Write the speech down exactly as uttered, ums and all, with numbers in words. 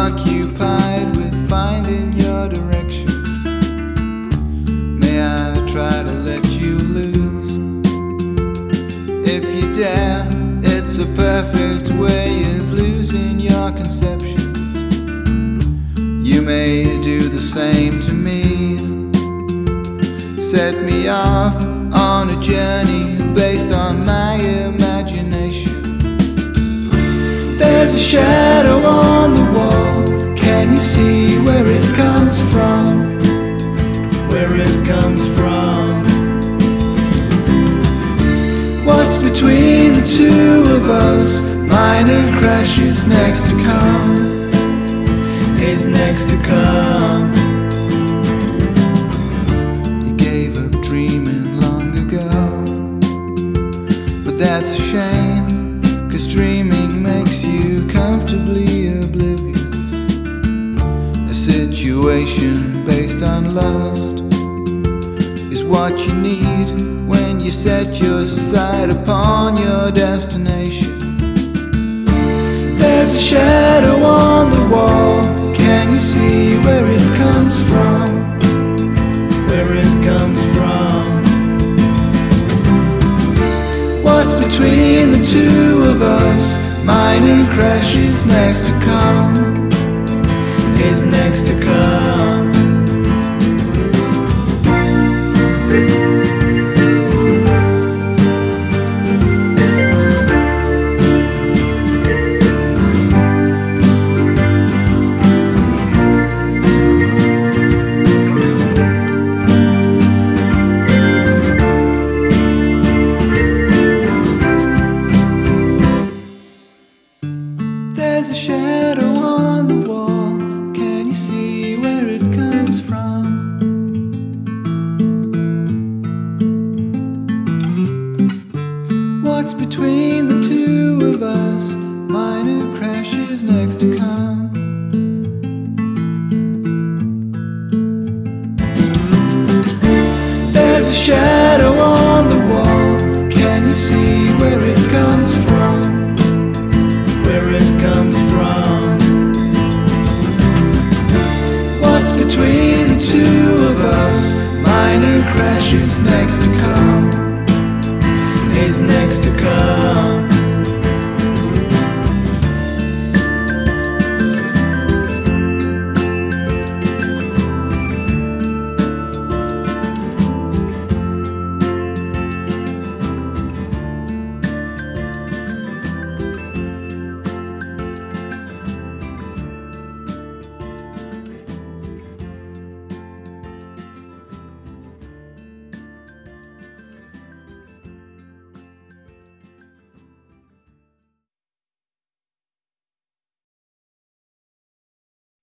occupied with finding your direction. May I try to let you loose? If you dare, it's a perfect way of losing your conceptions. You may do the same to me. Set me off on a journey based on my imagination. There's a shadow on the wall. Can you see where it comes from? Where it comes from? What's between the two of us? Minor crashes next to come. Is next to come. You gave up dreaming long ago, but that's a shame, 'cause dreaming makes you comfortably oblivious. A situation based on lust is what you need when you set your sight upon your destination. There's a shadow on the wall. Can you see where it comes from? Where it comes from? What's between the two of us? Minor crashes next to come. Is next to come. There's a shadow on the wall. Can you see where it comes from? What's between the two of us? Minor crashes next to come. There's a shadow on the wall. Can you see where it comes from? Where it comes from? What's between the two of us? Minor crashes next to come. Is next to come.